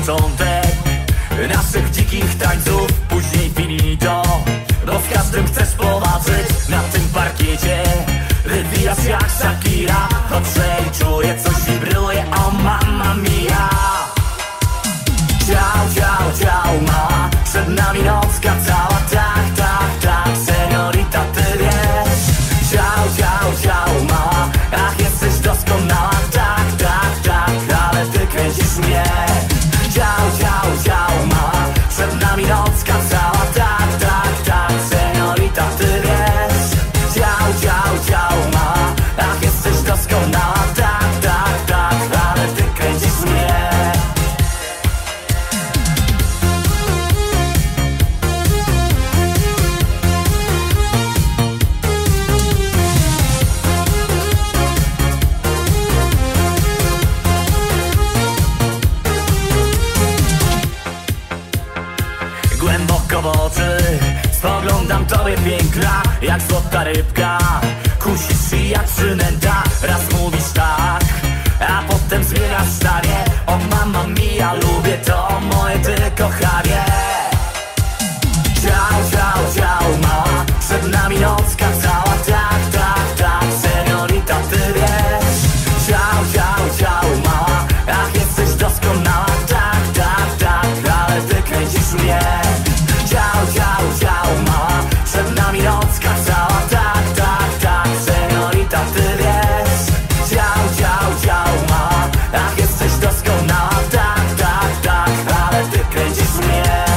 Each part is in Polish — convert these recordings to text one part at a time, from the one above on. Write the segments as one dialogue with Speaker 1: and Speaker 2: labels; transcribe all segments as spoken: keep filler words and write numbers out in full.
Speaker 1: początek naszych dzikich tańców, później finito. Bo w każdym chcesz poważyć na tym parkiecie. Wywijasz jak Shakira, chodzę i czuję, coś wibruje, o mamma mia. Ciao, ciao, ciao, ma przed nami nocka cała, tak, tak, tak, seniorita, ty wiesz. Ciao, ciao, ciao, ma, ach, jesteś doskonała, tak, tak, tak, ale ty kręcisz mnie. Ciao, ciao, ciao, ma przed nami nocka cała, tak, tak, tak, seniorita, ty wiesz. Ciao, ciao, ciao, ma, ach, jesteś doskonała, tak, tak, tak, ale ty kręcisz mnie. Głęboko w oczy spoglądam tobie piękna, jak złota rybka. Kusisz się jak przynęta, raz mówisz tak, a potem zmieniasz zdanie. O mamma mia, lubię to moje ty kochanie. Ciao, ciao, ciao, ma przed nami nocka cała, tak, tak, tak, seniorita, ty wiesz. Ciao, ciao, ciao, ma, ach, jesteś doskonała, tak, tak, tak, ale ty kręcisz mnie. Ciao, ciao, ciao, ma przed nami nocka cała, tak, tak, tak, seniorita, ty wiesz. Ciao, ciao, ciao, ma, ach, jesteś doskonała, tak, tak, tak, ale ty kręcisz mnie.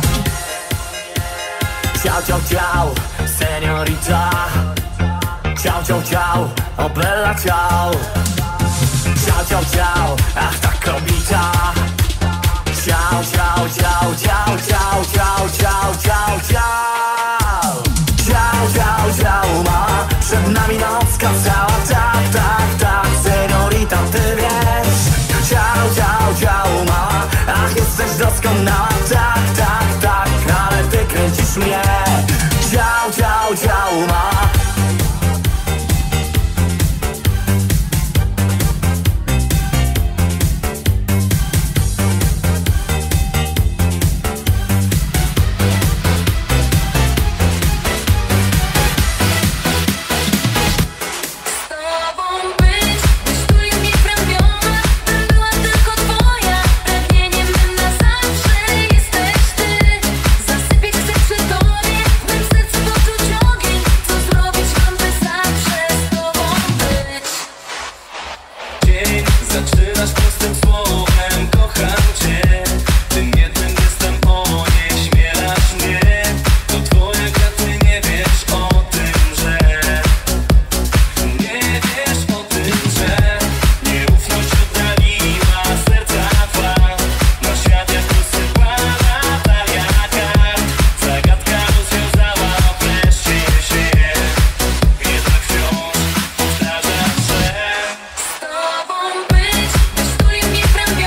Speaker 1: Ciao, ciao, ciao, seniorita. Ciao, ciao, ciao, o bella ciao. Ciao, ciao, ciao, ach, ta kobita. Ciao, ciao, ciao, ciao, ciao, ciao, ciao, ciao, ciao. Ciao, ciao, ciao, ma przed nami nocka cała, tak, tak, tak, seniorita, ty wiesz. Ciao, ciao, ciao, ma, ach, jesteś doskonała, tak, tak, tak, ale ty kręcisz mnie. Ciao, ciao, ciao, ma.
Speaker 2: Być, stój mnie w ramieniu.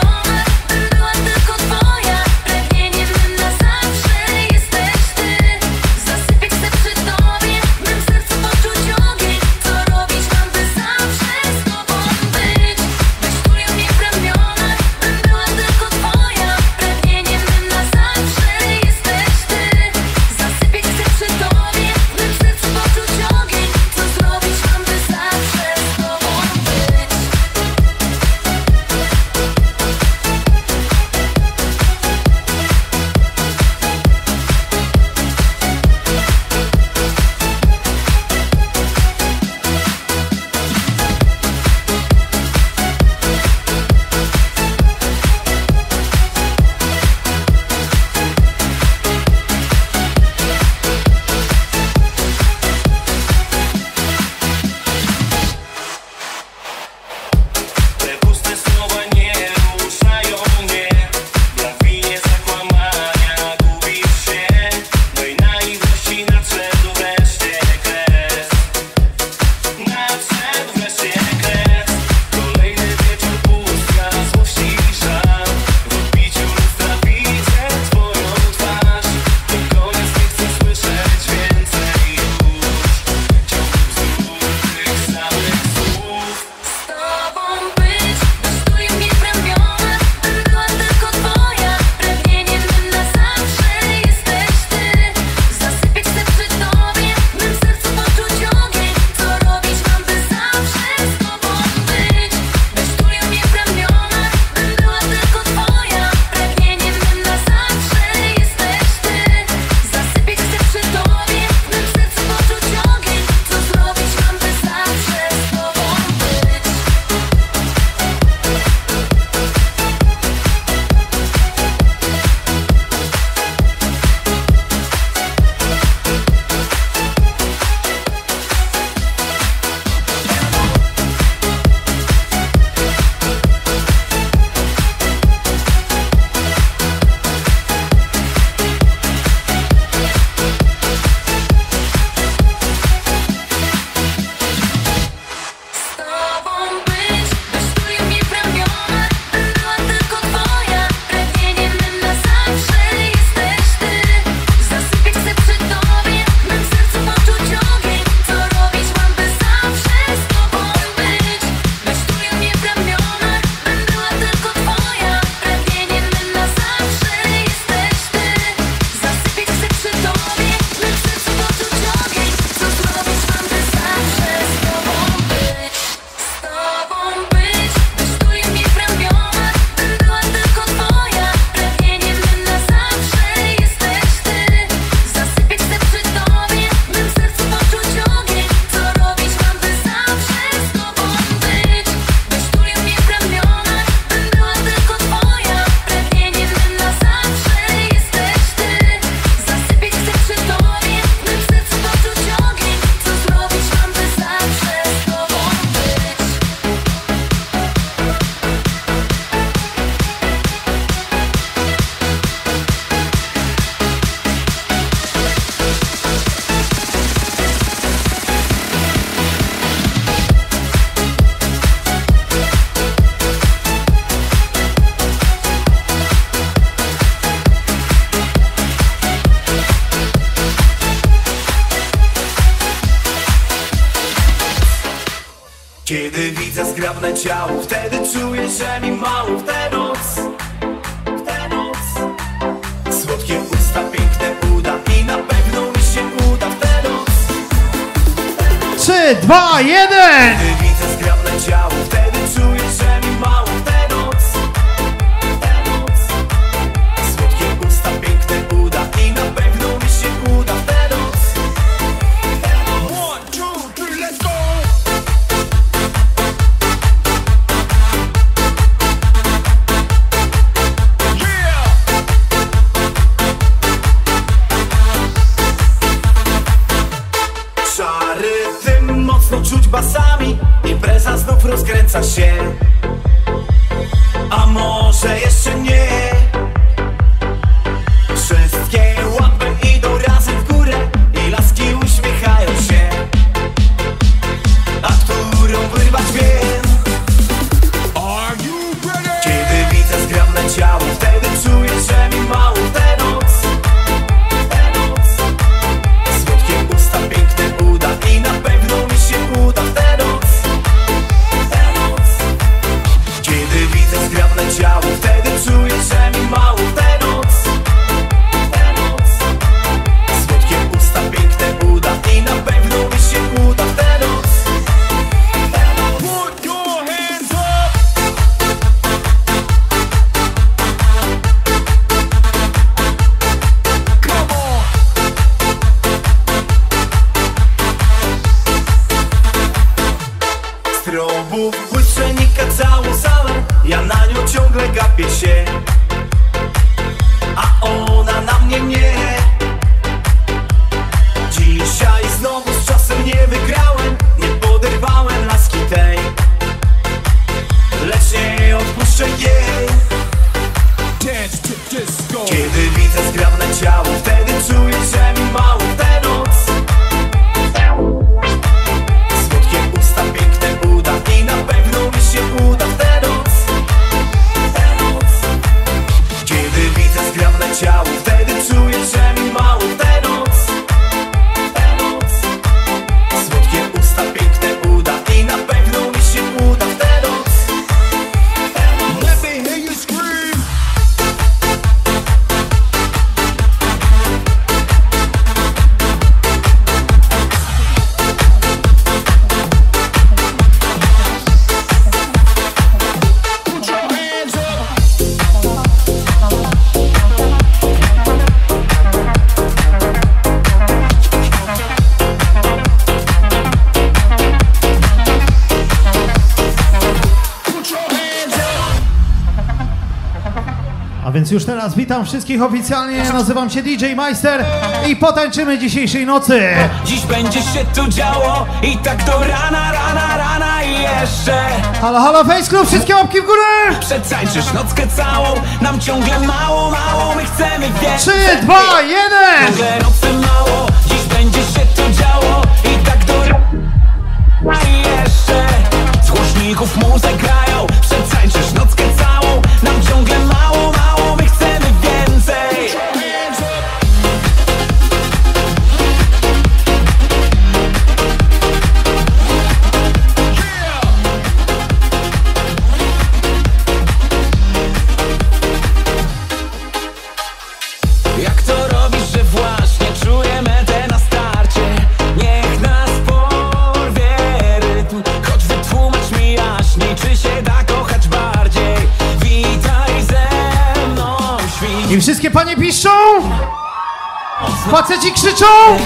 Speaker 1: zgrabne ciało, wtedy czuję, że mi mało w tę noc, w tę noc. Słodkie usta, piękne uda i na pewno mi się uda w tę noc.
Speaker 2: trzy, dwa, jeden!
Speaker 1: Gdy widzę zgrabne ciało, wtedy czuję, że mi mało w tę noc, w tę noc. Słodkie usta, piękne uda i na pewno mi się uda w tę noc. One, two, three, let's go! Szary dym mocno czuć basami, impreza znów rozkręca się. A może jeszcze nie? Wszystkie łapy idą razem w górę i laski uśmiechają się. A którą wyrwać wiem? Kiedy widzę zgrabne ciało, wtedy czuję, że mi mało w tę noc, w tę noc. Słodkie usta, piękne uda i na pewno mi się uda w tę noc, w tę noc. Kiedy widzę zgrabne ciało, wtedy czuję, że mi mało w tę noc, w tę noc. Słodkie usta, piękne uda i na pewno mi się uda w tę noc, w tę noc. Put your hands up! Come on! Strobów błyszczenika całą salę, ja na nią ciągle gapię się, a ona na mnie nie. Dzisiaj znowu z czasem nie wygrałem, nie poderwałem laski tej, lecz nie odpuszczę jej. Kiedy widzę zgrabne ciało, wtedy czuję, że mi mało w tę noc. Słodkie usta, piękne uda i na pewno mi się uda w tę noc, w tę noc. Kiedy widzę zgrabne ciało, wtedy czuję, że mi mało w tę noc, w tę noc. Słodkie usta, piękne uda i na pewno mi się uda w tę noc, w tę noc. Let me hear you scream.
Speaker 2: A więc już teraz witam wszystkich oficjalnie, nazywam się D J Majster i potańczymy dzisiejszej nocy.
Speaker 1: Dziś będzie się tu działo i tak do rana, rana, rana i jeszcze.
Speaker 2: Halo, halo, Face Club, wszystkie łapki w górę!
Speaker 1: Przetańczysz nockę całą, nam ciągle mało, mało, my chcemy więcej.
Speaker 2: trzy, dwa, jeden!
Speaker 1: Ciągle nocy mało, dziś będzie się tu działo i tak do rana i jeszcze. Z głośników muzę grają, przetańczysz nockę całą, nam ciągle mało, mało, my chcemy więcej. Jak to robisz, że właśnie czuję metę na starcie? Niech nas porwie rytm, choć wytłumacz mi jaśniej, czy się da kochać bardziej. Witaj ze mną, świt.
Speaker 2: I wszystkie panie piszczą, faceci krzyczą.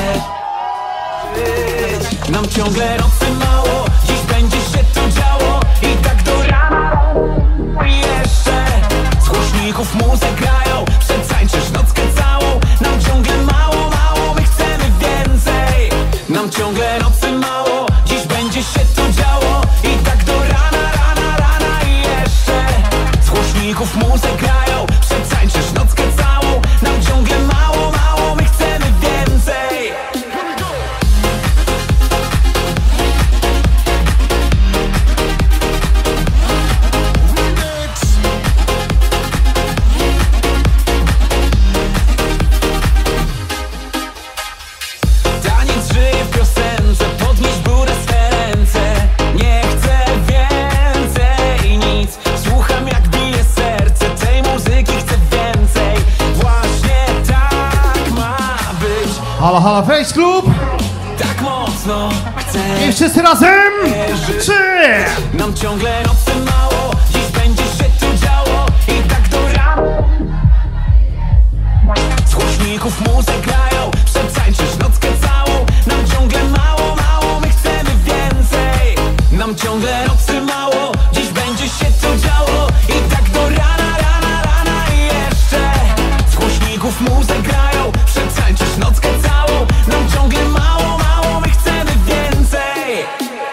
Speaker 1: Nam ciągle nocy mało, dziś będzie się tu działo i tak do rana i jeszcze. Z głośników muzę grają, przetańczysz nockę całą, nam ciągle mało, mało, my chcemy więcej. Nam ciągle nocy mało, dziś będzie się tu działo i tak do rana, rana, rana i jeszcze. Z głośników muzę grają, przetańczysz nockę całą, nam ciągle mało, mało, my chcemy więcej. Taniec żyje w piosence, podnieś górę swe ręce. Nie chcę więcej.
Speaker 2: Halo, halo, Face Club!
Speaker 1: Tak mocno chcę.
Speaker 2: I wszyscy razem! Trzy!
Speaker 1: Nam ciągle nocy mało, dziś będzie się tu działo. I tak do rana. Z głośników muzyk grają, przetańczysz nockę całą. Nam ciągle mało, mało, my chcemy więcej. Nam ciągle nocy mało, dziś będzie się tu działo. I tak do rana, rana, rana i jeszcze. Z głośników muzyk grają, przetańczysz nockę całą. Nam ciągle mało, mało, my chcemy więcej.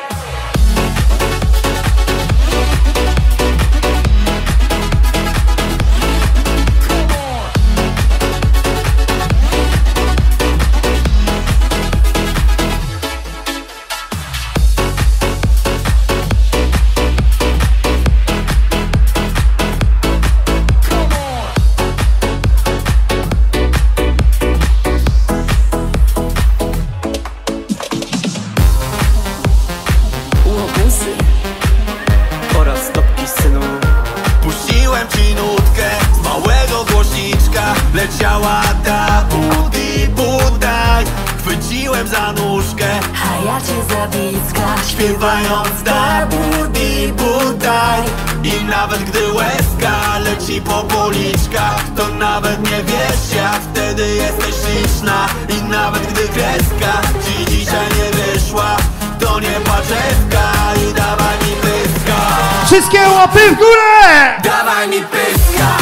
Speaker 1: Leciała ta budi budaj. Chwyciłem za nóżkę,
Speaker 3: a ja cię za bliska,
Speaker 1: śpiewając ta budi budaj. I nawet gdy łezka leci po policzkach, to nawet nie wiesz jak wtedy jesteś śliczna. I nawet gdy kreska ci dzisiaj nie wyszła, to nie płaczewka. I dawaj mi pyska.
Speaker 2: Wszystkie łapy w górę!
Speaker 1: Dawaj mi pyska.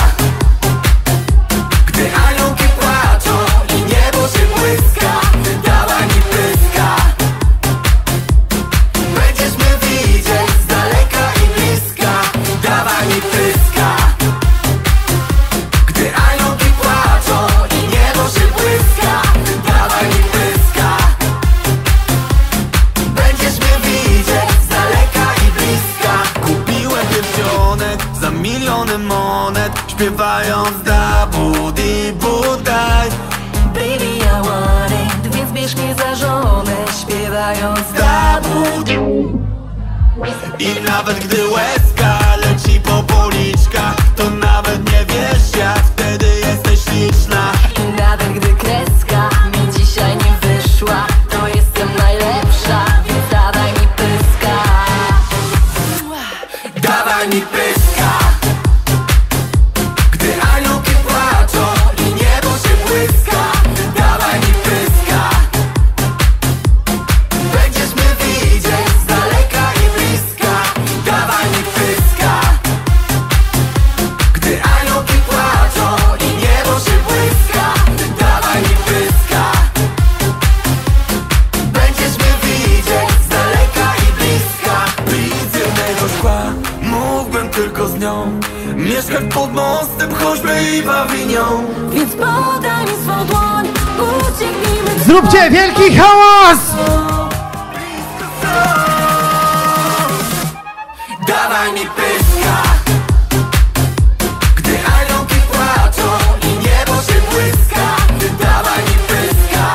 Speaker 1: Gdy aniołki płaczą i niebo się błyska, dawaj mi pyska. Będziesz mnie widzieć z daleka i bliska, dawaj mi pyska. Gdy aniołki płaczą i niebo się błyska, dawaj mi pyska. Będziesz mnie widzieć z daleka i bliska. Kupiłem pierścionek za miliony monet, śpiewając da budi budaj.
Speaker 3: baby I want it, więc bierz mnie za żonę, śpiewając
Speaker 1: Da budi. I nawet gdy łezka leci po policzkach, to nawet nie wiesz jak wtedy jesteś śliczna.
Speaker 3: I nawet gdy kreska mi dzisiaj nie wyszła, to jestem najlepsza, więc dawaj mi pyska.
Speaker 1: Dawaj mi pyska. Gdy aniołki płaczą i niebo się błyska, dawaj mi pyska. Będziesz mnie widzieć z daleka i bliska, dawaj mi pyska. Gdy aniołki płaczą i niebo się błyska, dawaj mi pyska. Będziesz mnie widzieć z daleka i bliska. Bliz jednego szkła, mógłbym tylko z nią mieszkać pod mostem, choćby i pawinią.
Speaker 3: Więc podaj mi swą dłoń, ucieknijmy.
Speaker 2: Zróbcie wielki hałas!
Speaker 1: Dawaj mi pyska. Gdy aniołki płaczą i niebo się błyska, dawaj mi pyska.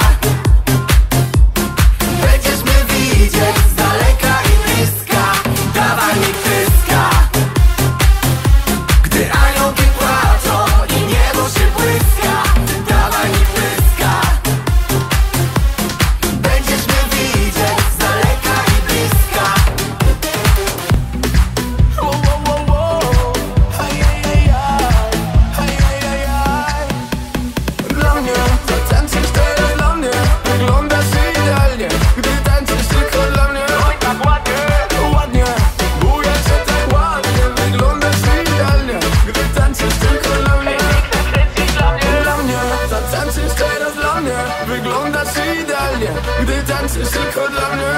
Speaker 1: Będziesz mnie widzieć z daleka i bliska, dawaj mi pyska. Gdy aniołki płaczą i niebo się błyska, dawaj mi pyska. Będziesz mnie widzieć z daleka i bliska. Wo, wo, wo, wo. Ajajajaj, ajajajaj. Dla mnie to tańczysz teraz dla mnie, wyglądasz idealnie, gdy tańczysz tylko dla mnie. Oj, tak ładnie, ładnie, bujasz się tak ładnie, wyglądasz idealnie, gdy tańczysz tylko dla mnie. Dla mnie to tańczysz teraz dla mnie, wyglądasz idealnie, gdy tańczysz tylko dla mnie.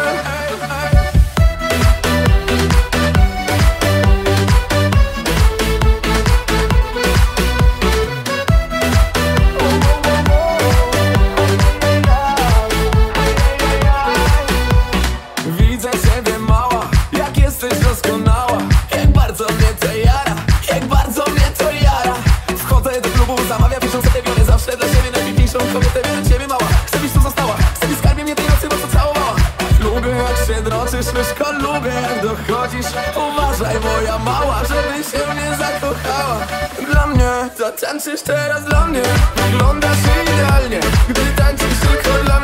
Speaker 1: Widzę ciebie mała, jak jesteś doskonała. Jak bardzo mnie to jara, jak bardzo mnie to jara. Wchodzę do klubu, zamawiam piszą sobie wiele, zawsze dla siebie najpiękniejszą kobietę, wiele ciebie mała. Chcę byś tu została, chcę byś skarbie mnie tej nocy mocno całowała. Lubię jak się droczysz, myszko, lubię jak dochodzisz. Uważaj moja mała, żeby się mnie zakochała. Dla mnie to tańczysz teraz dla mnie, wyglądasz idealnie, gdy tańczysz tylko dla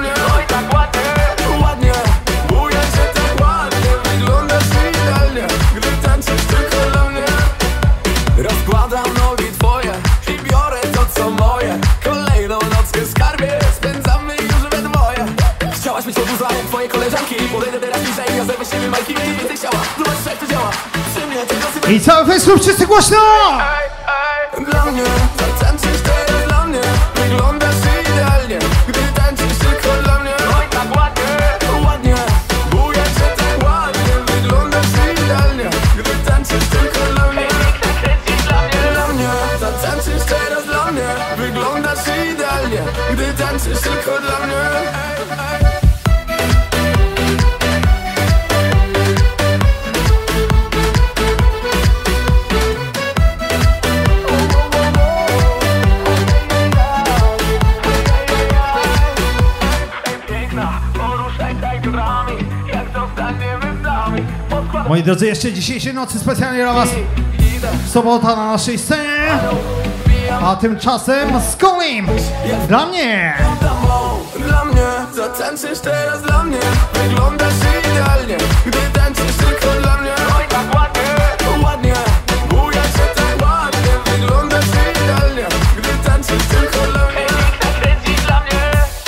Speaker 4: Wkładam nogi twoje i biorę to co moje. Kolejną nockę skarbie spędzamy już we dwoje. Chciałaś być obuza jak twoje koleżanki. Podejdę teraz bliżej, ja zerwę z siebie majki. Gdy więcej chciała, zobaczysz jak to działa. Przy mnie tego sobie...
Speaker 2: I cały Facebook, wszyscy głośno!
Speaker 4: Dla mnie, zatańczysz teraz dla mnie. Wyglądasz idealnie, gdy tańczysz tylko dla mnie. Oj, tak ładnie, ładnie. Buja cię tak ładnie. Wyglądasz idealnie, gdy tańczysz tylko dla mnie. Dla mnie, zatańczysz teraz dla mnie. Wyglądasz idealnie, gdy tańczysz tylko dla mnie.
Speaker 2: Moi drodzy, jeszcze dzisiejszej nocy specjalnie dla was sobota na naszej scenie, a tymczasem Skolim dla mnie.
Speaker 4: Dla mnie, zatańczysz teraz dla mnie. Wyglądasz idealnie, gdy tańczysz tylko dla mnie. Oj, tak ładnie, ładnie. Buja się tak ładnie. Wyglądasz idealnie, gdy tańczysz tylko dla mnie. Dla mnie.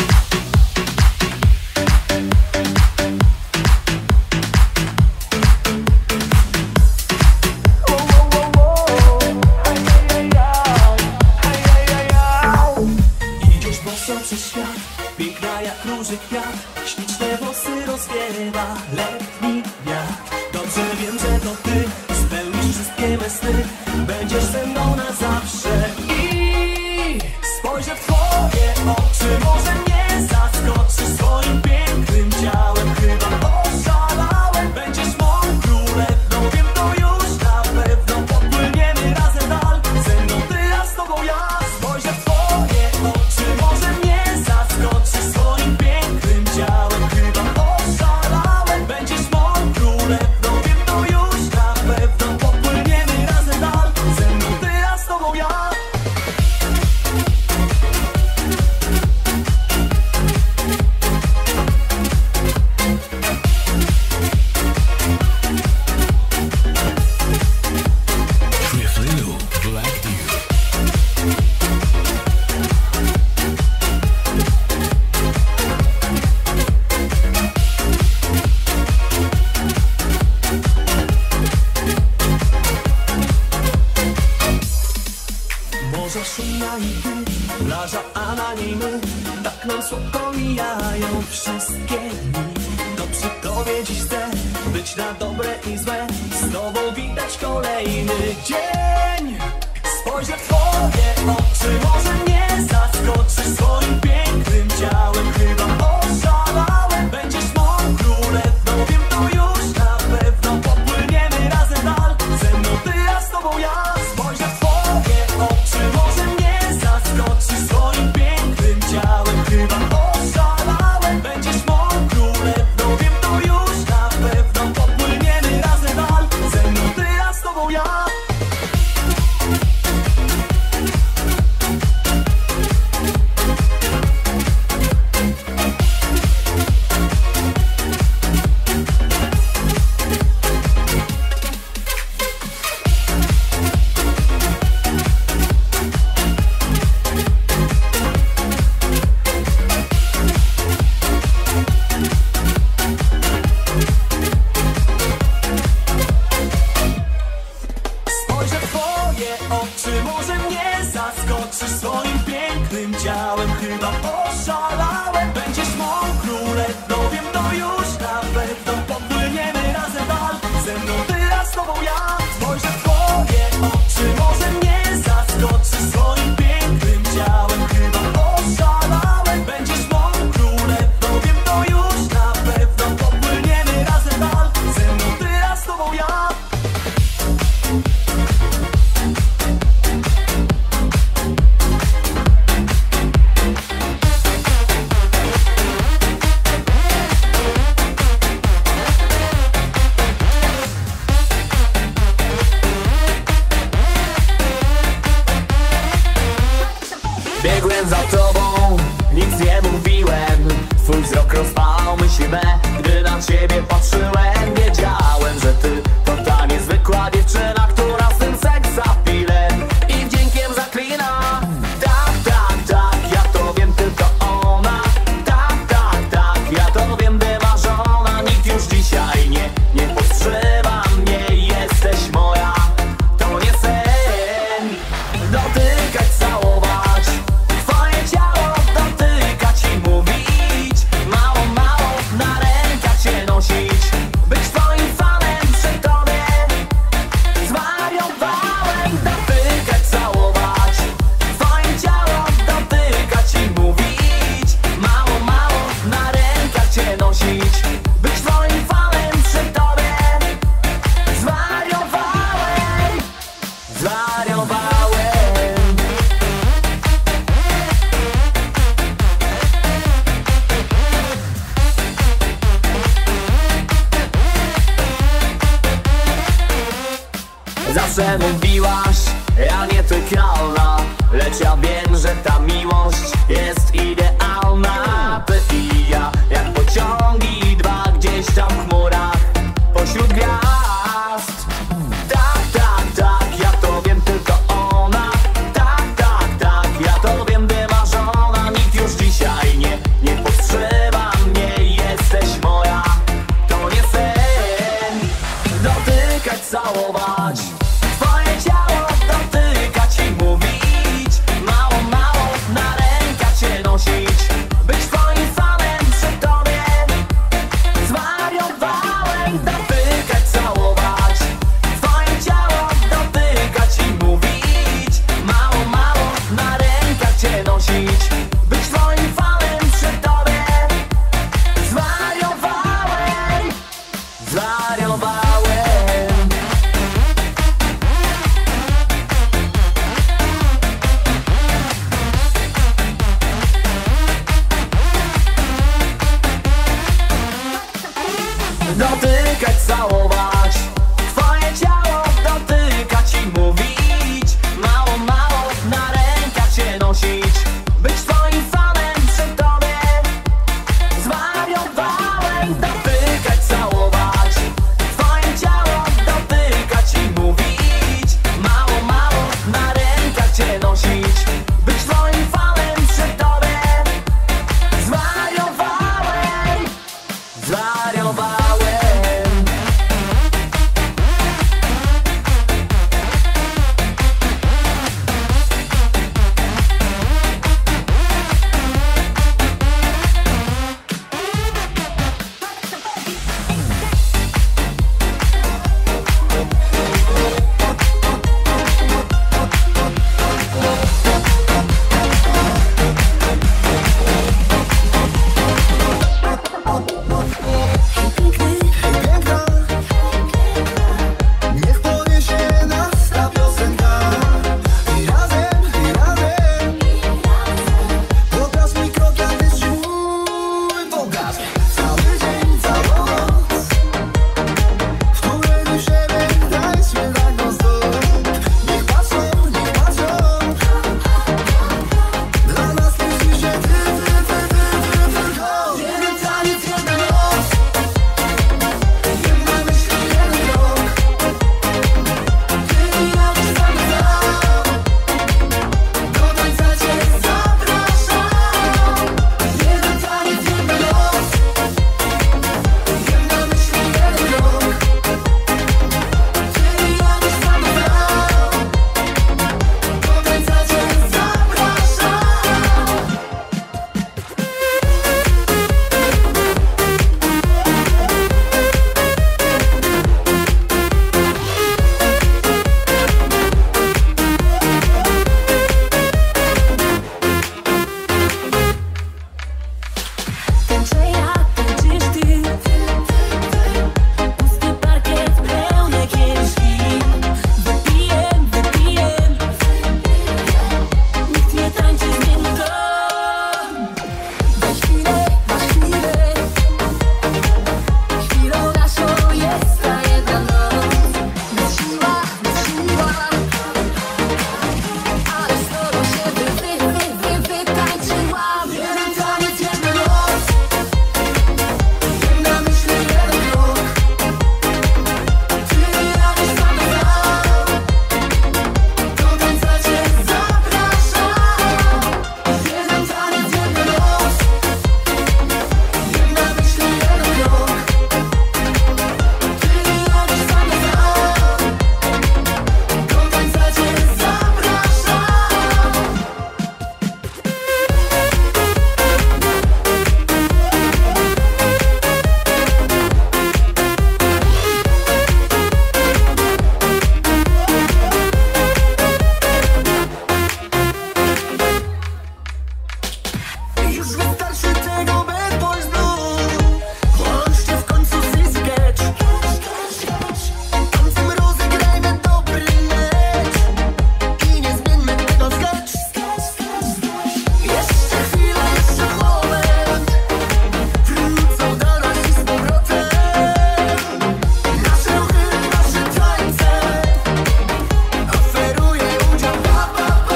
Speaker 1: Idziesz boso przez świat, piękna jak róży kwiat. Śliczne włosy rozwiewa letni wiatr. Dobrze wiem, że to ty spełnisz wszystkie me sny. Będziesz ze mną na zawsze. I spojrzę w twoje oczy, może mnie zaskoczysz swoim pięknym ciałem. Chyba oszalałem, będziesz moją królewną. Wiem to już na pewno, popłyniemy razem dal. Ze mną ty, a z tobą ja. Spojrzę w twoje oczy, może mnie zaskoczysz swoim pięknym ciałem. Chyba oszalałem, będziesz moją królewną. Wiem to już na pewno, popłyniemy razem dal. Ze mną ty, a z tobą ja. Morza szumna i ty, plaża, a na niej my. Tak nam słodko mijają wszystkie dni. To przy tobie dziś chcę być na dobre i złe. Z tobą widać kolejny dzień. Spojrzę w twoje oczy, może mnie zaskoczysz swoim pięknym ciałem. Chyba oszalałem, będziesz moją królewną. Wiem to już na pewno, popłyniemy razem dal. Ze mną ty, a z tobą ja. Spojrzę w twoje oczy, może mnie zaskoczysz swoim pięknym ciałem. Chyba oszalałem, będziesz moją królewną. Wiem to już na pewno, popłyniemy razem dal. Ze mną ty, a z tobą ja. Spojrzę w twoje oczy, może mnie zaskoczysz swoim pięknym ciałem. Chyba oszalałem, będziesz moją królewną. Wiem to już na pewno, popłyniemy razem dal. Ze mną ty, a z tobą ja. Spojrzę w twoje oczy, może mnie zaskoczysz swoim pięknym ciałem. Chyba oszalałem, będziesz moją królewną. Wiem to już na pewno, popłyniemy razem dal. Ze mną ty, a z tobą ja. Biegłem za tobą, nic nie mówiłem. Twój wzrok rozpalał myśli me. Gdy na ciebie patrzyłem, wiedziałem, że ty to ta niezwykła dziewczyna, która swym seks apilem sprawiłaś, ja nietykalna. Lecz ja wiem, że ta miłość jest idealna. Ty i ja, jak pociągi dwa, gdzieś tam w chmurach pośród gwiazd. Tak, tak, tak, ja to wiem, tylko ona. Tak, tak, tak, ja to wiem, wymarzona. Nikt już dzisiaj nie, nie powstrzyma mnie. Jesteś moja, to nie sen. Dotykać, całować twoje ciało, dotykać i mówić. Mało, mało, na rękach cię nosić. Być twoim fanem przy tobie.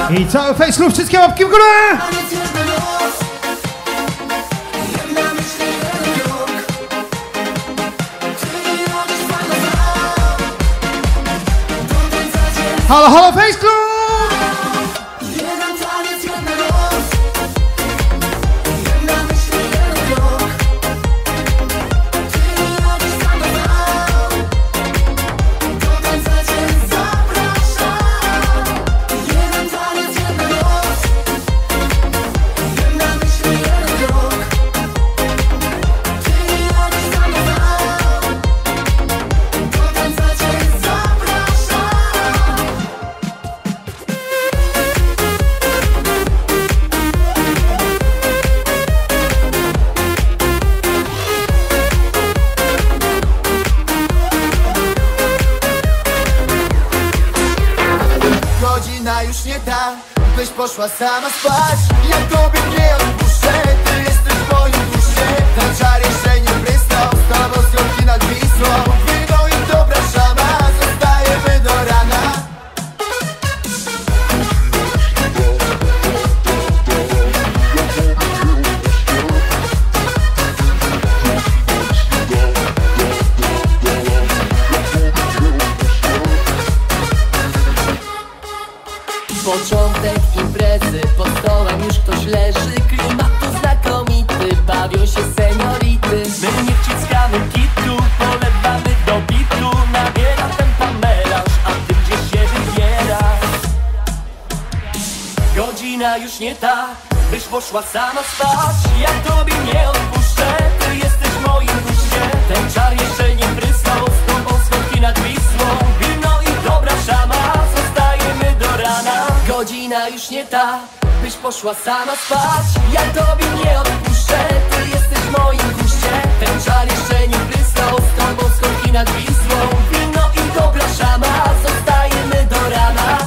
Speaker 2: I cały Face Club, wszystkie łapki w górę! Halo, halo, Face Club!
Speaker 4: Już nie ta, byś poszła sama spać. Ja tobie nie odpuszczę, ty jesteś w moim guście. Ten czar jeszcze nie prysnął, z tobą schodki nad Wisłą. Wino i dobra szama, zostajemy do rana.
Speaker 3: Początek imprezy, pod stołem już ktoś leży. Klimat tu znakomity, bawią się seniority.
Speaker 1: My nie wciskamy kitu, polewamy do bitu. Nabiera ten pamelarz, a ty gdzieś się wybierasz. Godzina już nie ta, byś poszła sama spać. Ja tobie nie odpuszczę, ty jesteś w moim guście. Ten czar jeszcze nie prysnął, z tobą schodki nad Wisłą. Wino i dobra szama, zostajemy do rana.
Speaker 3: Godzina już nie ta, byś poszła sama spać. Ja tobie nie odpuszczę, ty jesteś w moim guście. Ten czar jeszcze nie prysnął, z tobą schodki nad Wisłą. Wino i dobra szama, zostajemy do rana.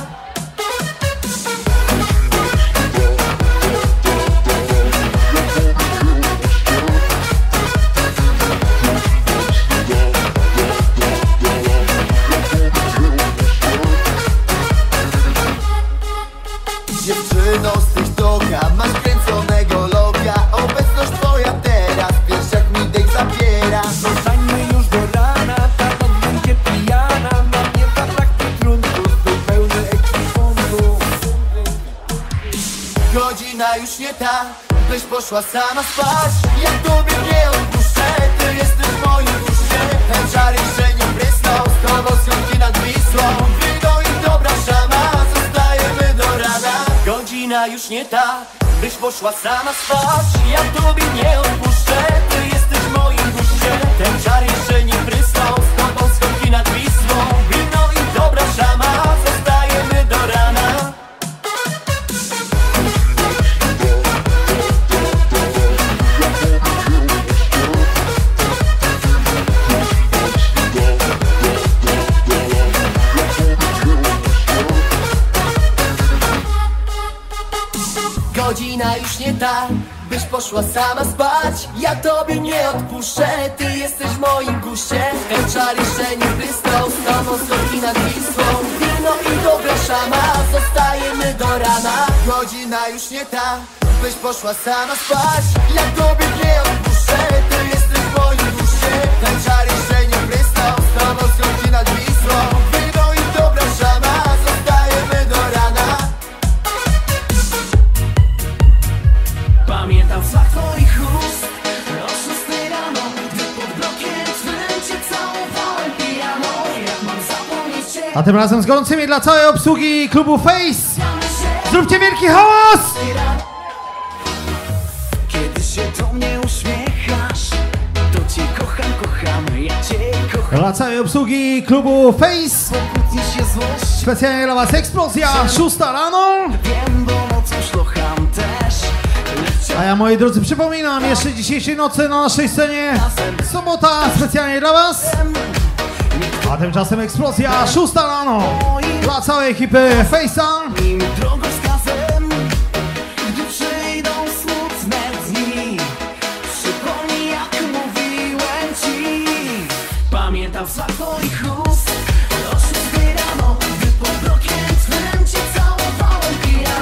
Speaker 4: Dziewczyno z TikToka, masz kręconego loga. Obecność twoja teraz, wiesz jak mi dech zabiera.
Speaker 1: Zostańmy już do rana, ta noc będzie pijana. Na mnie zabraknie trunków, był pełny ekwipunku.
Speaker 4: Godzina już nie ta, byś poszła sama spać. Ja tobie nie odpuszczę, ty jesteś w moim guście. Ten czar jeszcze nie prysnął, z tobą schodki nad Wisłą. Wino i dobra szama, zostajemy do rana.
Speaker 1: Godzina już nie ta, byś poszła sama spać. Ja tobie nie odpuszczę, ty jesteś w moim guście. Ten czar jeszcze nie prysnął, z tobą schodki nad Wisłą. Wino i dobra szama, zostajemy do rana.
Speaker 3: Godzina już nie ta, byś poszła sama spać. Ja tobie nie odpuszczę, ty jesteś w moim guście. Ten czar jeszcze nie prysnął, z tobą schodki nad Wisłą. Wino i dobra szama, zostajemy do rana.
Speaker 4: Godzina już nie ta, byś poszła sama spać. Ja tobie nie odpuszczę, ty jesteś w moim guście. Ten czar jeszcze nie prysnął, z tobą schodki nad Wisłą. Wino i dobra szama, zostajemy do rana.
Speaker 1: Pamiętam smak twoich ust o szóstej rano, gdy pod blokiem twym cię całowałem pijano. Jak mam zapomnieć cię?
Speaker 2: A tym razem z gorącymi dla całej obsługi klubu Face. Zróbcie wielki hałas!
Speaker 1: Kiedy się do mnie uśmiechasz, to cię kocham, kocham, ja cię kocham.
Speaker 2: Dla całej obsługi klubu Face.
Speaker 1: Pokłótni się złość,
Speaker 2: Specjalnie dla was eksplozja, szósta rano.
Speaker 1: wiem, bo nocą szlocham też.
Speaker 2: A ja, moi drodzy, przypominam jeszcze dzisiejszej nocy na naszej scenie. Sobota specjalnie dla was. A tymczasem eksplozja, szósta rano. Dla całej ekipy Face'a.
Speaker 1: Im drogowskazem, gdy przyjdą smutne dni. Przypomnij, jak mówiłem ci. Pamiętam smak twoich ust o szóstej rano, gdy pod blokiem twym cię całowałem pijano.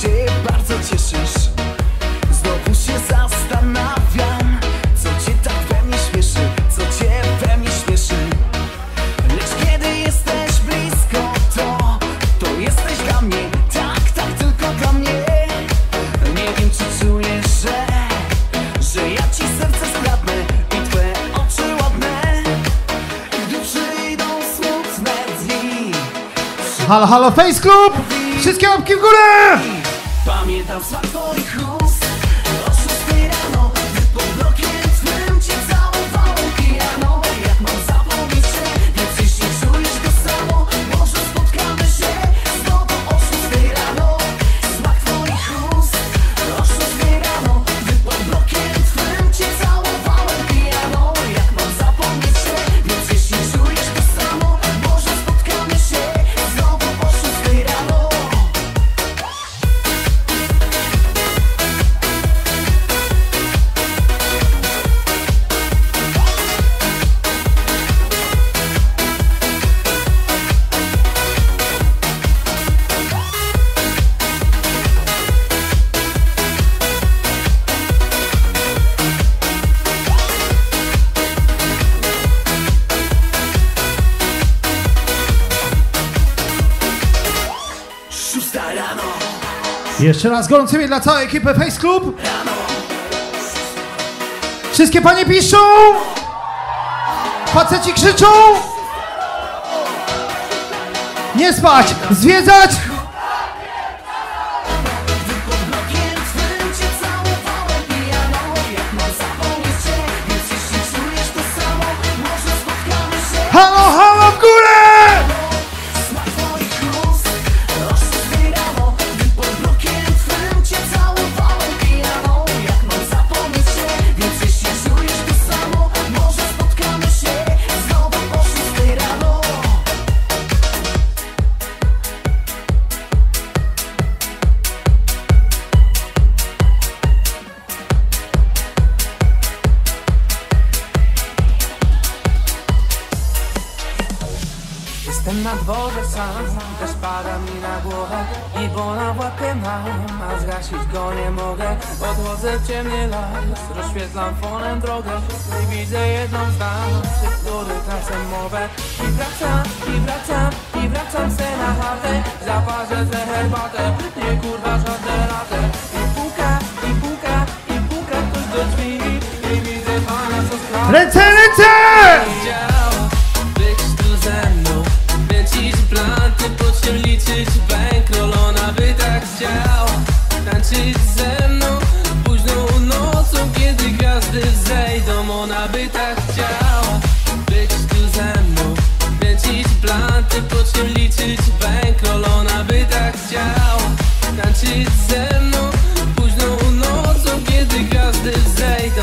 Speaker 3: się bardzo cieszysz. Znowu się zastanawiam, co cię tak we mnie śmieszy, co cię we mnie śmieszy. Lecz kiedy jesteś blisko, to, to jesteś dla mnie, tak, tak tylko dla mnie. Nie wiem, czy czujesz, że, że ja ci serce skradnę i twe oczy ładne, gdy przyjdą smutne dni.
Speaker 2: Halo, halo, Face Club! Wszystkie łapki w górę!
Speaker 3: Pamiętam smak twoich ust o szóstej rano, gdy pod blokiem twym cię całowałem pijano. Jak mam zapomnieć się, więc jeśli czujesz to samo, może spotkamy się znowu o szóstej rano. Smak twoich ust o szóstej rano, gdy pod blokiem twym cię całowałem pijano. Jak mam zapomnieć się, więc jeśli czujesz to samo, może spotkamy się znowu o szóstej rano. Szósta rano,
Speaker 2: Jeszcze raz gorącymi dla całej ekipy Face Club. Wszystkie panie piszą! Faceci krzyczą! Nie spać! Zwiedzać!
Speaker 3: pod blokiem twym cię całowałem pijano. Jak mam zapomnieć się, więc jeśli czujesz to samo, może spotkamy się.
Speaker 2: Halo, halo w górę!
Speaker 3: Smak twoich ust o szóstej rano, gdy pod blokiem twym cię całowałem pijano. Jak mam zapomnieć się, więc jeśli czujesz to samo, może spotkamy się znowu o szóstej rano.
Speaker 5: Jestem na dworze sam, też pada mi na głowę i bona w łapie mam, a zgasić go nie mogę. Odchodzę w ciemny las, rozświetlam fonem drogę i widzę jedną z nas, przy których tracę mowę. I wracam, i wracam, i wracam se na chatę, zaparzę se herbatę, nie kurwa żadne latę. I puka, i puka, i puka ktoś do drzwi i widzę pana, co sprawia.
Speaker 2: Ręce, ręce!
Speaker 5: Być tu ze mną, kręcić planty, po czym liczyć bankroll. Ona by tak chciała tańczyć ze mną późną nocą, kiedy gwiazdy wzejdą. Ona by tak chciała być tu ze mną, kręcić planty, po czym liczyć bankroll. Ona by tak chciała tańczyć ze mną późną nocą, kiedy gwiazdy wzejdą.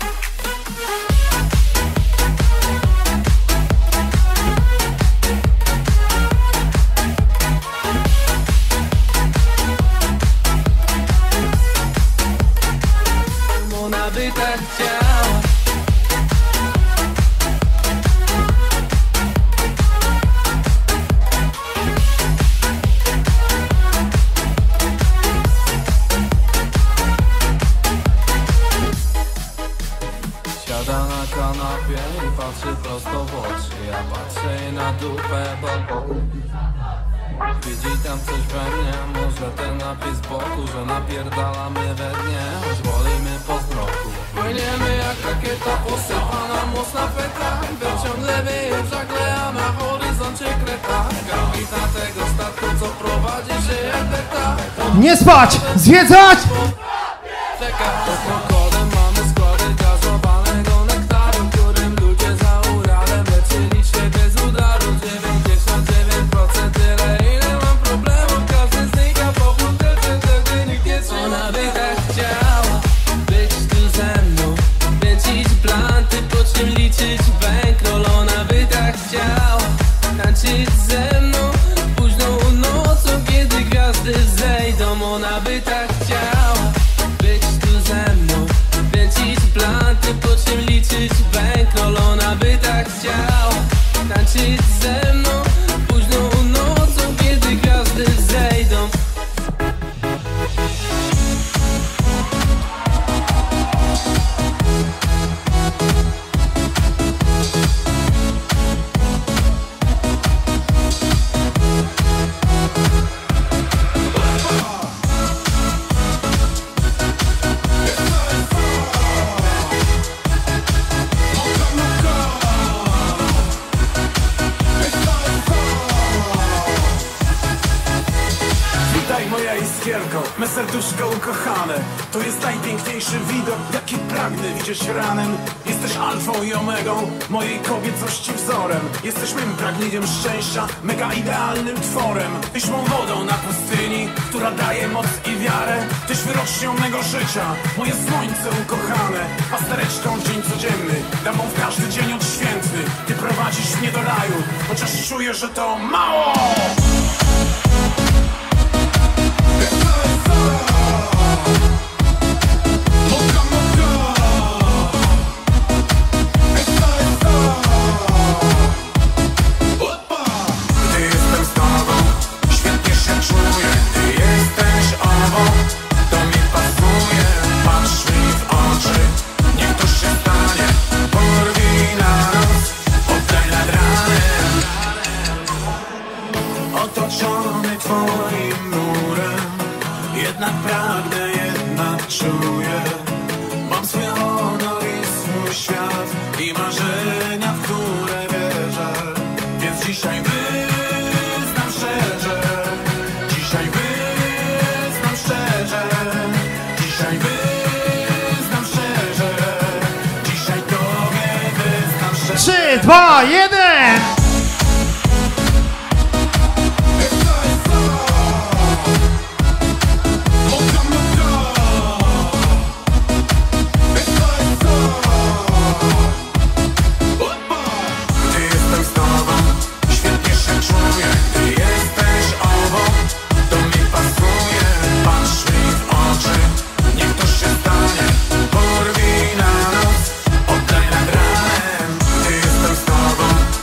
Speaker 5: Ona by tak chciała. Siada na kanapie i patrzy prosto w oczy. Ja patrzę jej na dupę, bo widzi tam coś we mnie. Może ten napis z boku, że napierdalamy we dnie, choć wolimy po zmroku. Płyniemy jak rakieta posypana mocna petra, wiatr ciągle wieje w żagle, a na horyzoncie kreta. Kapitan tego statku, co prowadzi się jak beta.
Speaker 2: Nie spać! Zwiedzać!
Speaker 5: Czeka, to krokodem mamy składy gazowanego nektaru, którym ludzie za Uralem leczyli się bez udaru. dziewięćdziesiąt dziewięć procent tyle, ile mam problemów, każdy znika po butelce, wtedy nikt nie trzyma. Ona by tak chciała być tu ze mną, kręcić planty, po czym liczyć bankroll. Ona by tak chciała tańczyć ze mną późną nocą, kiedy gwiazdy zejdą. Ona by tak chciała być tu ze mną, kręcić planty, po czym liczyć bankroll. Ona by tak chciała tańczyć ze mną późną nocą, kiedy gwiazdy zejdą.
Speaker 6: iskierką, me serduszko ukochane. To jest najpiękniejszy widok, jaki pragnę widzieć ranem. Jesteś alfą i omegą, mojej kobiecości wzorem. Jesteś mym pragnieniem szczęścia, mega idealnym tworem. Tyś mą wodą na pustyni, która daje moc i wiarę. Tyś wyrocznią mego życia, moje słońce ukochane. Pastereczką w dzień codzienny, damą w każdy dzień odświętny. Ty prowadzisz mnie do raju, chociaż czuję, że to mało. Otoczony twoim murem, jednak pragnę, jednak czuję. Mam swój honor i swój świat i marzenia, w które wierzę. Więc dzisiaj wyznam szczerze, dzisiaj wyznam szczerze, dzisiaj wyznam szczerze, dzisiaj tobie wyznam szczerze.
Speaker 2: trzy, dwa, jeden!
Speaker 6: Ty jestem z tobą,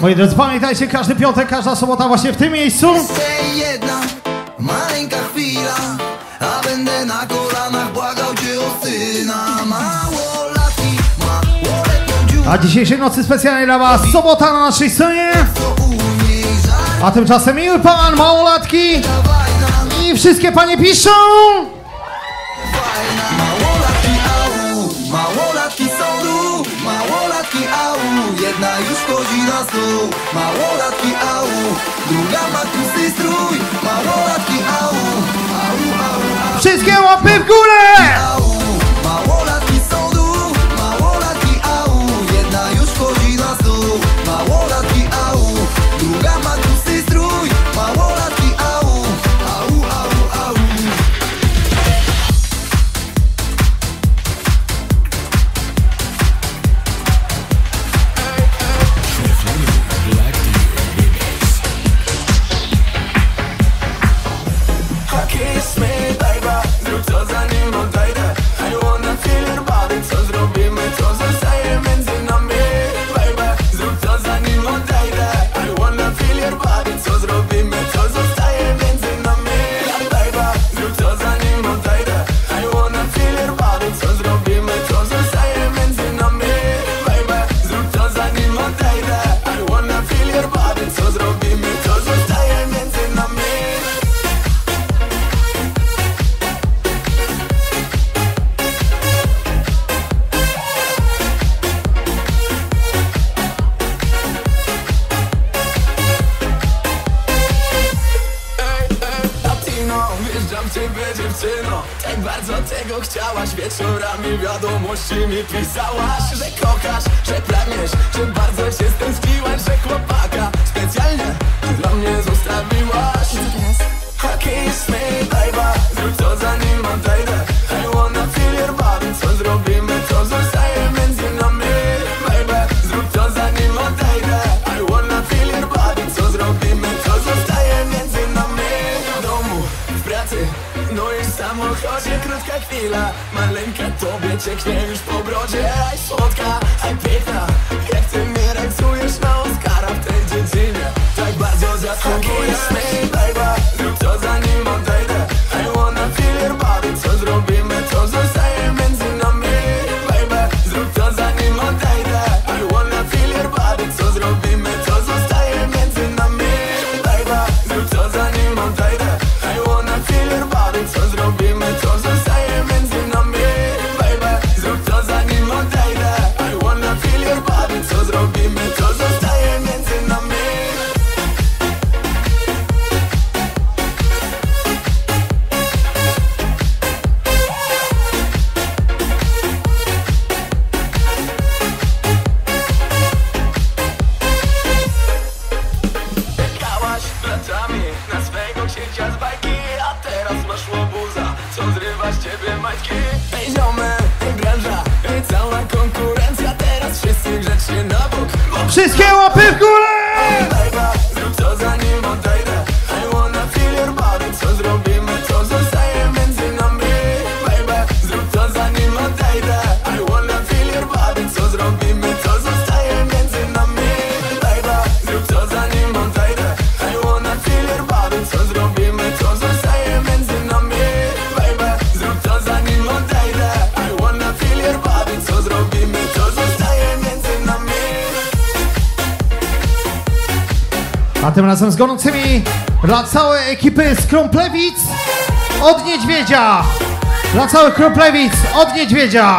Speaker 2: Moi drodzy, pamiętajcie, każdy piątek, każda sobota właśnie w tym miejscu.
Speaker 7: Jeszcze jedna maleńka chwila, a będę na kolanach błagał cię o syna. Małolatki, małoletnią dziurę,
Speaker 2: A dzisiejszej nocy specjalnie dla was sobota na naszej scenie.
Speaker 7: co u niej żal.
Speaker 2: A tymczasem miły pan, małolatki i wszystkie panie piszą.
Speaker 7: Małolatki au, małolatki są tu, małolatki au, jedna już wchodzi na stół. Małolatki au, druga ma tłusty strój. Małolatki au, au, au, au.
Speaker 2: Wszystkie łapy w górę!
Speaker 7: Au, małolatki są tu, małolatki au, jedna już wchodzi na stół. Małolatki au, druga ma tłusty strój. Małolatki au, au, au, au.
Speaker 4: Kiss me, baby, zrób co zanim odejdę. I wanna feel your body, co zrobimy, co zostaje między nami. Baby, zrób co zanim odejdę. I wanna feel your body, co zrobimy, co zostaje między nami. Baby, zrób co zanim odejdę. I wanna feel your body, co zrobimy, co zostaje między nami. Baby, zrób co zanim odejdę. I wanna feel your body, co zrobimy, co zostaje między nami. Latino, wjeżdżam w ciebie dziewczyno. Tak bardzo tego chciałaś, wieczorami wiadomości mi pisałaś. Że kochasz, że pragniesz, że bardzo się stęskniłaś. Że chłopaka specjalnie dla mnie zostawiłaś. Kiss me, baby, zrób co zanim odejdę. I wanna feel your body, co zrobimy, co zostaje między nami. Baby, zrób co zanim odejdę. I wanna feel your body, co zrobimy, co zostaje między nami. W domu, w pracy, no i w samochodzie. Krótka chwila, maleńka tobie cieknie już po brodzie. Aj słodka, aj piękna, jak ty mnie rajcujesz na Oscara w tej dziedzinie. Tak bardzo zasługujesz. Kiss me, baby, zrób co zanim odejdę. I wanna feel your body, co zrobimy, co zostaje między nami. Baby, zrób co zanim odejdę. I wanna feel your body, co zrobimy, co zostaje między nami. Baby, zrób co zanim odejdę. I wanna feel your body, co zrobimy, co zostaje między nami. Baby, zrób co zanim odejdę. I wanna feel your body, co zrobimy, co zostaje między nami. Czekałaś latami na swego księcia z bajki, a teraz masz łobuza, co zrywa z ciebie majtki. Ej ziomy, ej branża, ej cała konkurencja, teraz wszyscy grzecznie na bok, bo
Speaker 2: Wszystkie łapy w górę!
Speaker 4: baby, zrób co zanim odejdę. I wanna feel your body, co zrobimy, co zostaje między nami. Baby, zrób co zanim odejdę. I wanna feel your body, co zrobimy, co zostaje między nami. Baby, zrób co zanim odejdę. I wanna feel your body, co zrobimy, co zostaje między nami. Baby, zrób co zanim odejdę. I wanna feel your body, co zrobimy, co zostaje między nami.
Speaker 2: A tym razem z gorącymi dla całej ekipy z Kromplewic od Niedźwiedzia. Dla całych Kromplewic od Niedźwiedzia.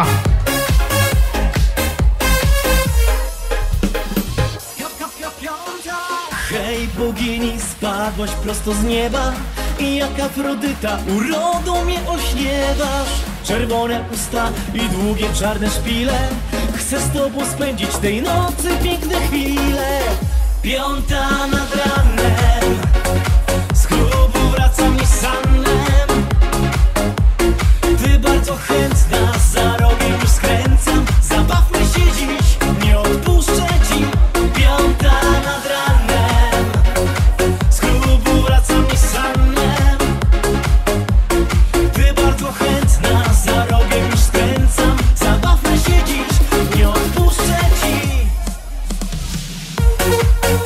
Speaker 8: Hej bogini, spadłaś prosto z nieba i jak Afrodyta urodą mnie ośniewasz. Czerwone usta i długie czarne szpile, chcę z tobą spędzić tej nocy piękne chwile. Piąta nad ranem, z klubu wracam Nissanem. Ty bardzo chętna, za rogiem już skręcam. Zabawmy się dziś, nie odpuszczę ci. Piąta nad ranem, z klubu wracam Nissanem. Ty bardzo chętna, za rogiem już skręcam. Zabawmy się dziś, nie odpuszczę ci.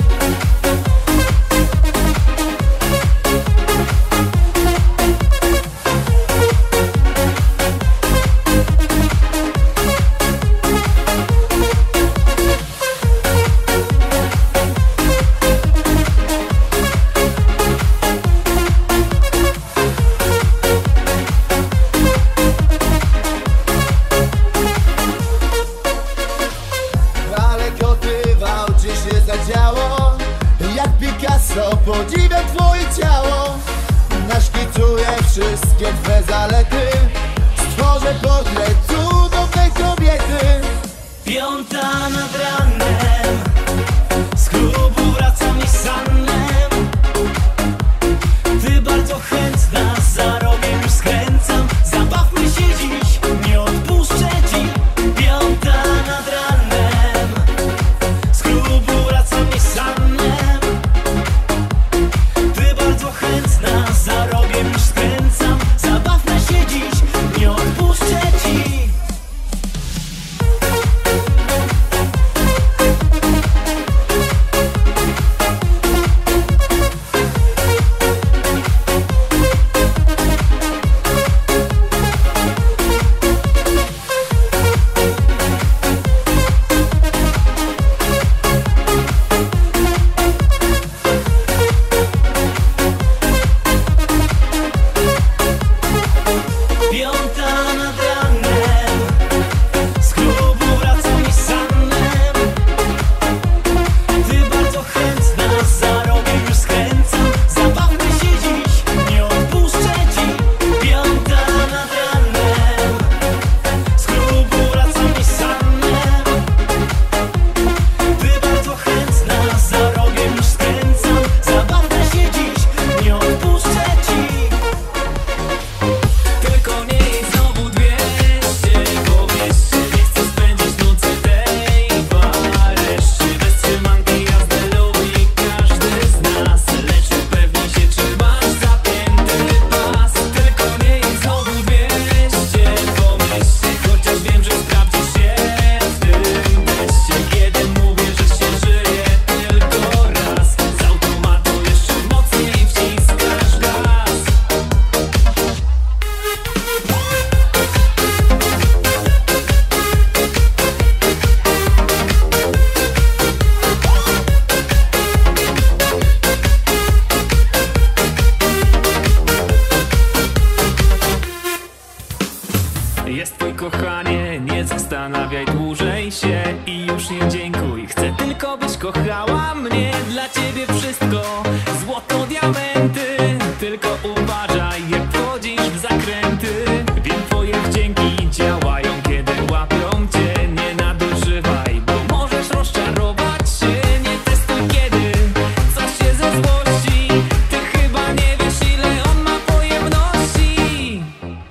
Speaker 1: i już nie dziękuj. Chcę tylko byś kochała mnie, dla ciebie wszystko złoto, diamenty. Tylko uważaj, jak wchodzisz w zakręty. Wiem, twoje wdzięki działają, kiedy łapią cię. Nie nadużywaj, bo możesz rozczarować się. Nie testuj, kiedy coś się ze złości. Ty chyba nie wiesz, ile on ma pojemności.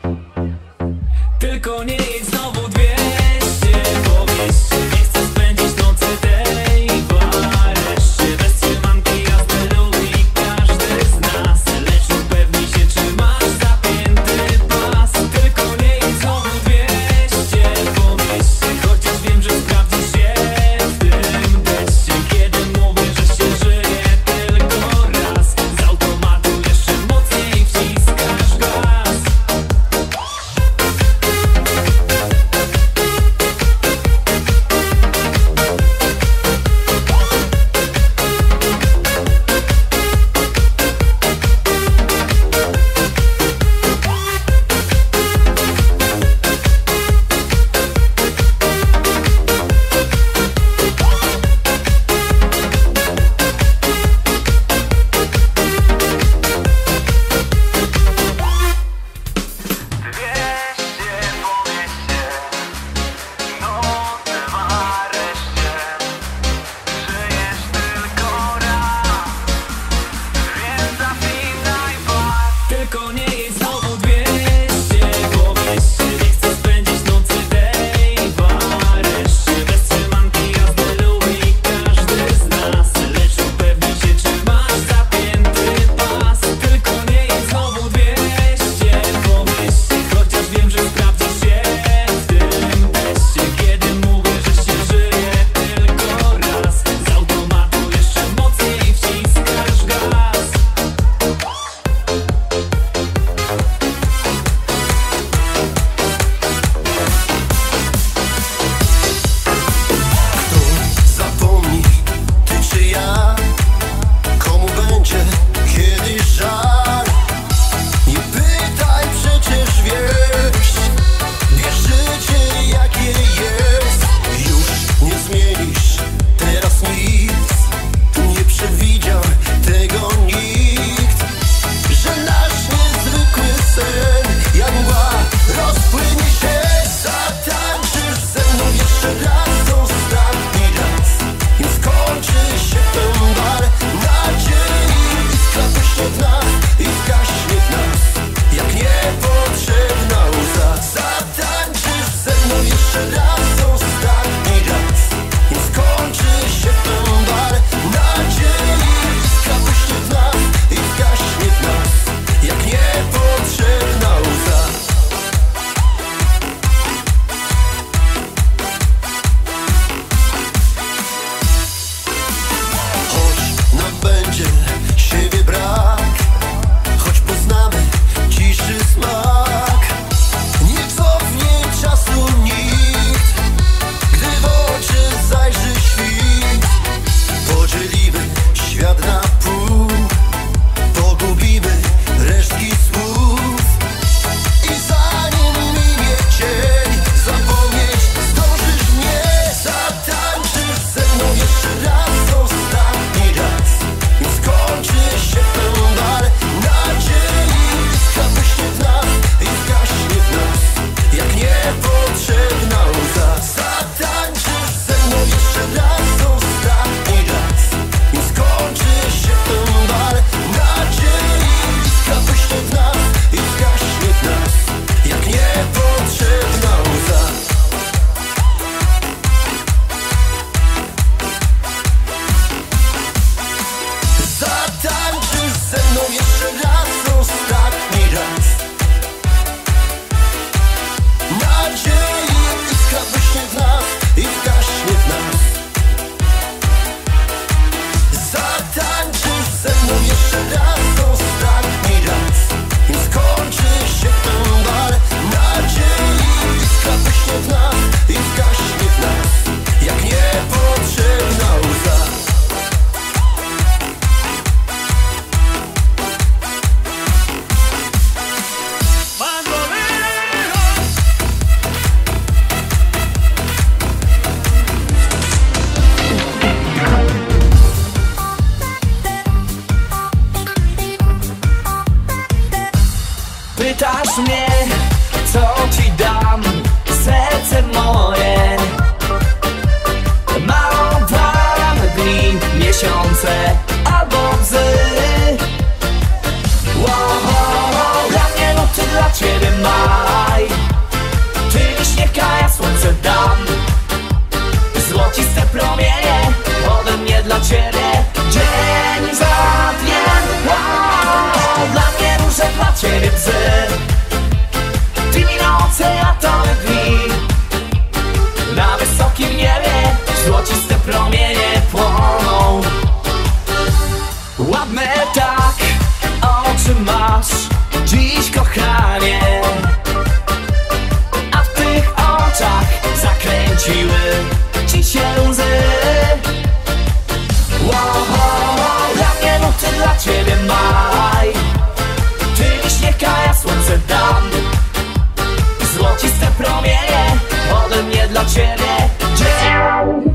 Speaker 1: Tylko nie jedź znowu dwieście, bo wieście, nie chcę spędzić nocy tej w areszcie. Bez trzymanki Pytasz mnie, co ci dam, serce moje. Malowane dni, miesiące albo łzy. Wow, dla mnie nuty, dla ciebie maj. Ty śniega, ja słońce dam. Złociste promienie ode mnie dla ciebie. Dzień za dniem. Wow, dla mnie róże, dla ciebie bzy. Ty mi noce, a to my dni. Na wysokim niebie złociste promienie płoną. Ładne tak oczy masz dziś, kochanie, a w tych oczach zakręciły ci się łzy. Wow, dla mnie nuty, dla ciebie maj. Ty mi śniega, ja słońce dam. Złociste promienie ode mnie dla ciebie. Dzień.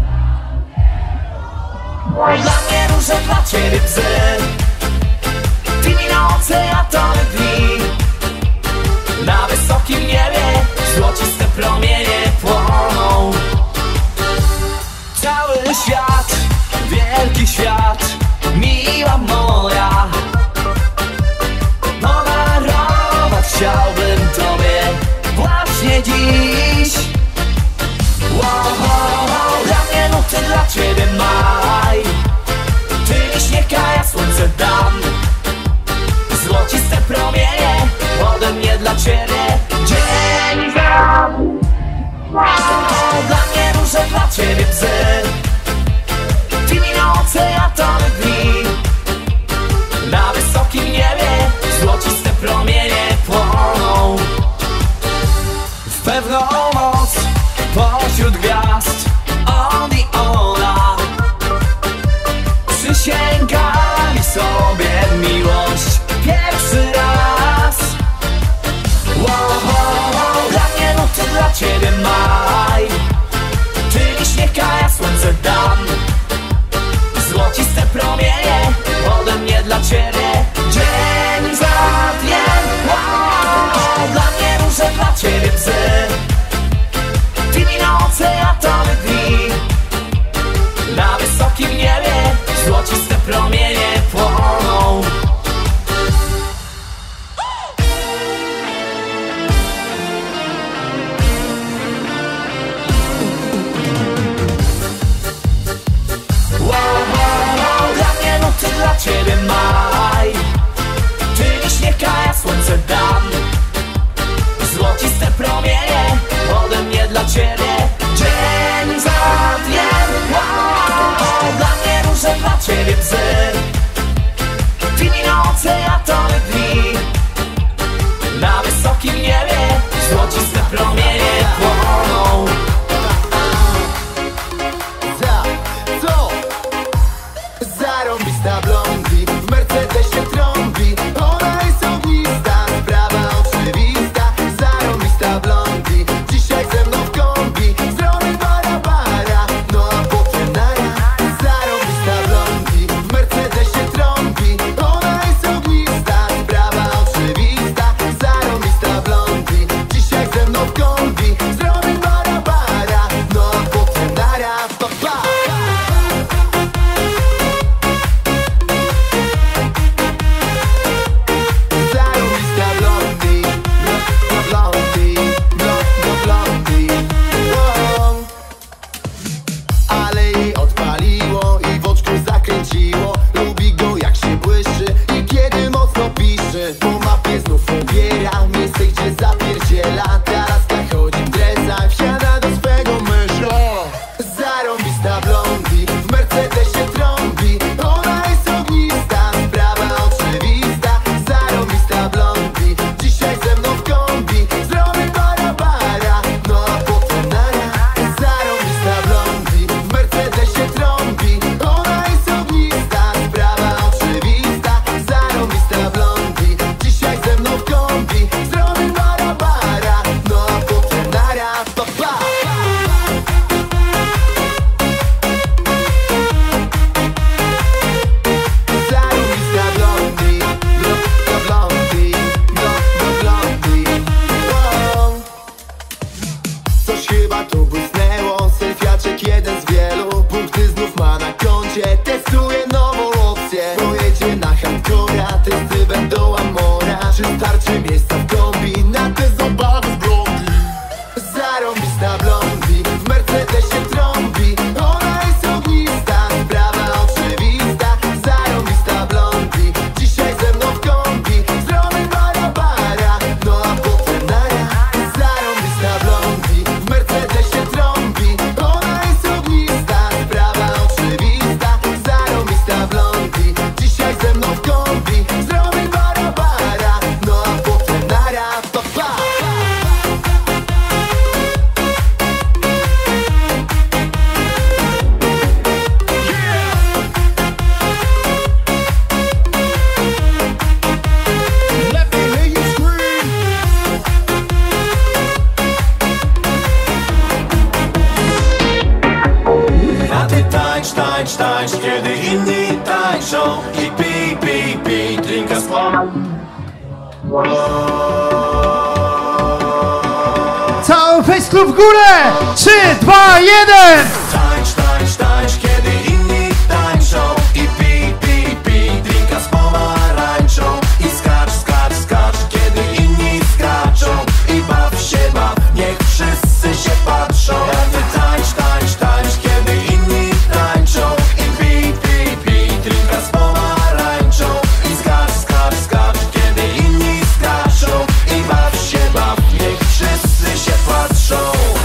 Speaker 1: Dla mnie róże, dla ciebie bzy. Ty mi noce, a to my dni. Na wysokim niebie złociste promienie płoną. Cały świat, wielki świat, miła moja. Podarować chciałbym tobie właśnie dziś. Wow, dla mnie nuty, dla ciebie maj. Ty mi śniega, ja słońce dam. Złociste promienie ode mnie dla ciebie. Dzień za dniem. Wow, dla mnie róże, dla ciebie bzy. Ty mi noce, a to my dni. Na wysokim niebie złociste promienie płoną. W pewną noc pośród gwiazd on i ona przysięgali sobie miłość pierwszy raz. Wow, dla mnie nuty, dla ciebie maj. Ty mi śniega, ja słońce dam. Złociste promienie ode mnie dla ciebie. Dzień za dniem. Wow, dla mnie róże, dla ciebie bzy. Ty mi noce, a to my dni. Na wysokim niebie złociste promienie płoną. Wow, dla mnie nuty, dla ciebie maj. Ty mi śniega, ja słońce dam. Złociste promienie ode mnie dla ciebie. Dzień za dniem. Wow, dla mnie róże, dla ciebie bzy. Ty mi noce, a to my dni. Na wysokim niebie złociste promienie płoną.
Speaker 7: Za, co? Zarąbista blondi, w Mercedesie trąbi. Ona jest ognista, sprawa oczywista. Zarąbista blondi, dzisiaj ze mną w kombi. Zrobię bara bara, no a potem nara. Zarąbista blondi, w Mercedesie trąbi. Ona jest ognista, sprawa oczywista. Zarąbista blondi, dzisiaj ze mną w kombi.
Speaker 3: Mamy miejsca w kombi na te zabawy z blondi. Zarąbista blondi, w Mercedesie trąbi. Ona jest ognista, sprawa oczywista. Zarąbista blondi, dzisiaj ze mną w kombi. Zrobię bara bara, no a potem nara. Zarąbista blondi, w Mercedesie trąbi. Ona jest ognista, sprawa oczywista. Zarąbista blondi, dzisiaj ze mną w kombi. Zrobię bara bara, no a potem nara. Pa, pa. Let me hear you scream.
Speaker 1: A ty tańcz, tańcz, tańcz, kiedy inni tańczą. I pij, pij, pij, drinka z pom.
Speaker 2: Cały Face Club w górę! trzy, dwa, jeden!
Speaker 1: Tańcz, tańcz, tańcz, kiedy inni tańczą. I pij, pij, pij, drinka z pomarańczą. I skacz, skacz, skacz, kiedy inni skaczą. I baw się, baw, niech wszyscy się patrzą. A ty tańcz, tańcz, tańcz, kiedy inni tańczą. I pij, pij, pij, drinka z pomarańczą. I skacz, skacz, skacz, kiedy inni skaczą. I baw się, baw, niech wszyscy się patrzą.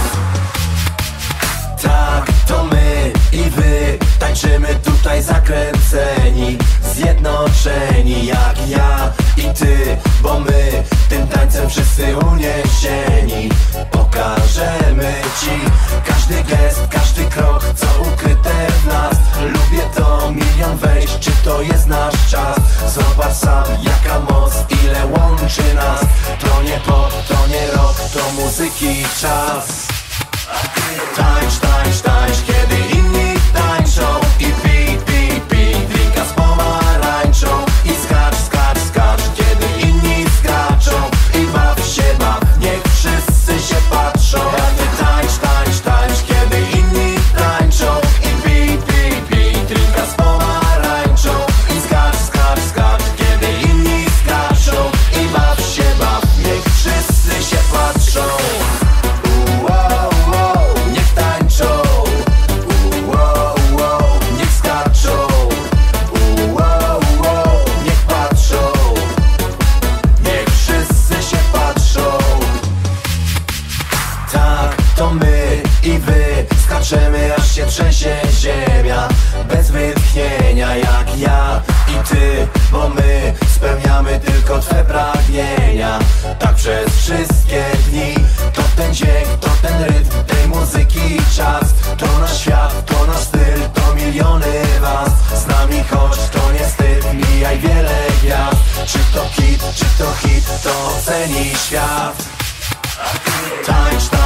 Speaker 1: Tak, to my i wy tańczymy tutaj zakręceni, zjednoczeni jak ja i ty, bo my tym tańcem wszyscy uniesieni. Pokażemy ci każdy gest, każdy krok, co ukryte w nas. Lubię to, milion wejść, czy to jest nasz czas? Zobacz sam, jaka moc, ile łączy nas. To nie pop, to nie rock, to muzyki czas. Tańcz, tańcz, tańcz, kiedy inni tańczą. I pij, pij, pij, drinka z pomarańczą. I skacz, skacz, skacz, kiedy inni skaczą. I baw się, baw, niech wszyscy się patrzą. A ty tańcz, tańcz, tańcz, kiedy inni tańczą. I pij, pij, pij, drinka z pomarańczą. I skacz, skacz, skacz, kiedy inni skaczą. I baw się, baw, niech wszyscy się patrzą. Wow, wow, niech tańczą. Wow, wow, niech skaczą. Wow, wow, niech patrzą. Niech wszyscy się patrzą. Tak, to my i wy skaczemy, aż się trzęsie ziemia. Bez wytchnienia jak ja i ty, bo my spełniamy tylko twe pragnienia. Tak przez wszystkie dni. To ten dźwięk, to ten rytm tej muzyki czas. To nasz świat, to nasz styl, to miliony was. Z nami chodź, to nie wstyd, mijaj wiele gwiazd. Czy to hit, czy to hit, to oceni świat. Tańcz, tańcz,